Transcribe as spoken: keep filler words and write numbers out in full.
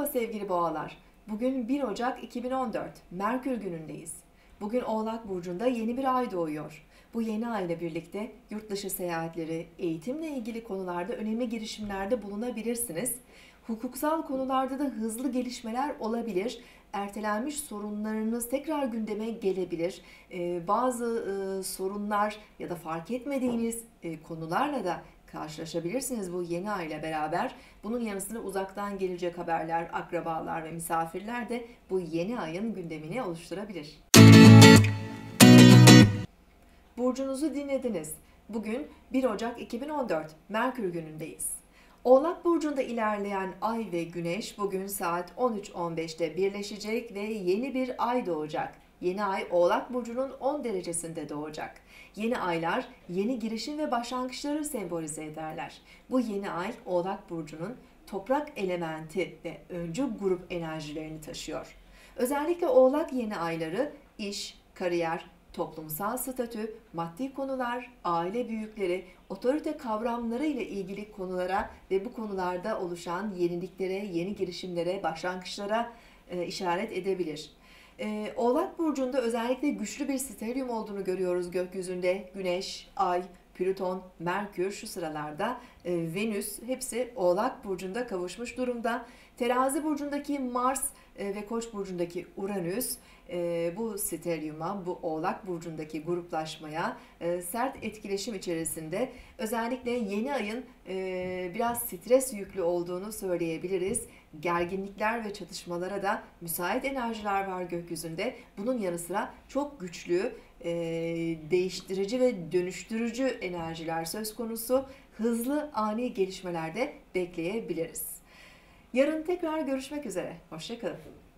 sevgili boğalar. Bugün bir Ocak iki bin on dört, Merkür günündeyiz. Bugün Oğlak Burcu'nda yeni bir ay doğuyor. Bu yeni ay ile birlikte yurt dışı seyahatleri, eğitimle ilgili konularda önemli girişimlerde bulunabilirsiniz. Hukuksal konularda da hızlı gelişmeler olabilir. Ertelenmiş sorunlarınız tekrar gündeme gelebilir. Ee, bazı e, sorunlar ya da fark etmediğiniz e, konularla da karşılaşabilirsiniz bu yeni ay ile beraber. Bunun yanı sıra uzaktan gelecek haberler, akrabalar ve misafirler de bu yeni ayın gündemini oluşturabilir. Burcunuzu dinlediniz. Bugün bir Ocak iki bin on dört, Merkür günündeyiz. Oğlak Burcu'nda ilerleyen Ay ve Güneş bugün saat on üç on beşte birleşecek ve yeni bir ay doğacak. Yeni ay Oğlak Burcu'nun on derecesinde doğacak. Yeni aylar yeni girişim ve başlangıçları sembolize ederler. Bu yeni ay Oğlak Burcu'nun toprak elementi ve öncü grup enerjilerini taşıyor. Özellikle Oğlak yeni ayları iş, kariyer, toplumsal statü, maddi konular, aile büyükleri, otorite kavramları ile ilgili konulara ve bu konularda oluşan yeniliklere, yeni girişimlere, başlangıçlara e, işaret edebilir. E, Oğlak Burcu'nda özellikle güçlü bir stelyum olduğunu görüyoruz gökyüzünde. Güneş, Ay, Plüton, Merkür şu sıralarda, e, Venüs hepsi Oğlak Burcu'nda kavuşmuş durumda. Terazi Burcu'ndaki Mars e, ve Koç Burcu'ndaki Uranüs e, bu stelyuma, bu Oğlak Burcu'ndaki gruplaşmaya e, sert etkileşim içerisinde. Özellikle yeni ayın e, biraz stres yüklü olduğunu söyleyebiliriz. Gerginlikler ve çatışmalara da müsait enerjiler var gökyüzünde. Bunun yanı sıra çok güçlü, e, değiştirici ve dönüştürücü enerjiler söz konusu. Hızlı, ani gelişmelerde bekleyebiliriz. Yarın tekrar görüşmek üzere. Hoşça kalın.